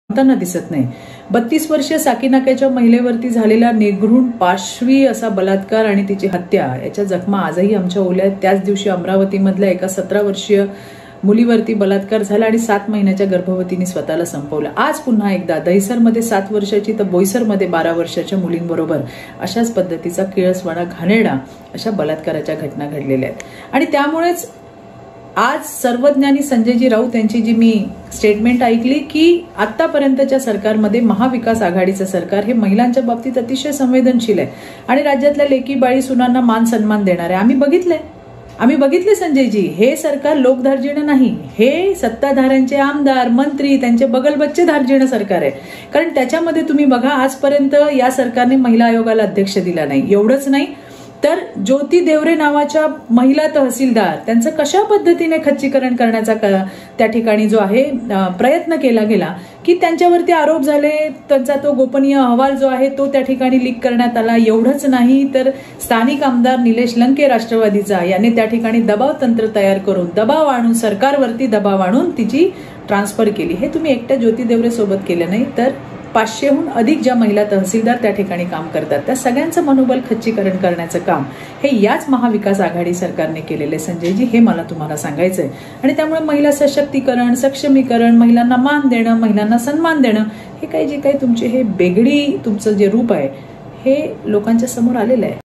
होताना दिसत नाही। 32 वर्षीय साकीनाक्याच्या महिलेवरती झालेला निगृढ पाशवी असा बलात्कार आणि तिची हत्या याच्या जखमा आजही आमच्या ओल्या आहेत। त्याच दिवशी अमरावतीमधल्या एका 17 वर्षीय मुलीवरती बलात्कार झाला आणि 7 महिन्याच्या गर्भवतीने स्वतःला संपवलं। आज पुन्हा एकदा दहिसरमध्ये 7 वर्षाची तर बोईसरमध्ये 12 वर्षाच्या मुलींबरोबर अशाच पद्धतीचा किळसवाणा घाणेरडा अशा बलात्काराच्या घटना घडलेल्या आहेत। आणि त्यामुळेच आज सर्वज्ञानी संजयजी राऊत यांची जी मी स्टेटमेंट ऐकली की आतापर्यंतच्या सरकारमध्ये महाविकास आघाडीचं सरकार हे महिलांच्या बाबतीत अतिशय संवेदनशील आहे आणि राज्यातल्या लेकी बाळी सुनांना मान सन्मान देणार आहे। आम्ही बघितले संजयजी, हे सरकार लोकधार्जिणं नाही, हे सत्ताधाऱ्यांचे आमदार मंत्री त्यांचे बगलबच्चे धार्जिणं सरकार आहे। कारण त्याच्यामध्ये तुम्ही बघा, आजपर्यंत या सरकारने महिला आयोगाला अध्यक्ष दिला नाही। एवढंच नाही तर ज्योती देवरे नावाच्या महिला तहसीलदार त्यांचं कशा पद्धतीने खच्चीकरण करण्याचा त्या ठिकाणी जो आहे प्रयत्न केला गेला की त्यांच्यावरती आरोप झाले, त्यांचा तो गोपनीय अहवाल जो आहे तो त्या ठिकाणी लीक करण्यात आला। एवढंच नाही तर स्थानिक आमदार निलेश लंके राष्ट्रवादीचा याने त्या ठिकाणी दबाव तंत्र तयार करून दबाव आणून सरकारवरती दबाव आणून तिची ट्रान्सफर केली। हे तुम्ही एकट्या ज्योती देवरे सोबत केलं नाही तर 500हून अधिक ज्या महिला तहसीलदार त्या ठिकाणी काम करतात त्या सगळ्यांचं मनोबल खच्चीकरण करण्याचं काम हे याच महाविकास आघाडी सरकारने केलेले संजयजी, हे मला तुम्हाला सांगायचंय। आणि त्यामुळे महिला सशक्तीकरण, सक्षमीकरण, महिलांना मान देणं, महिलांना सन्मान देणं हे काही जे काही तुमचे हे बेगडी तुमचं जे रूप आहे हे लोकांच्या समोर आलेलं आहे।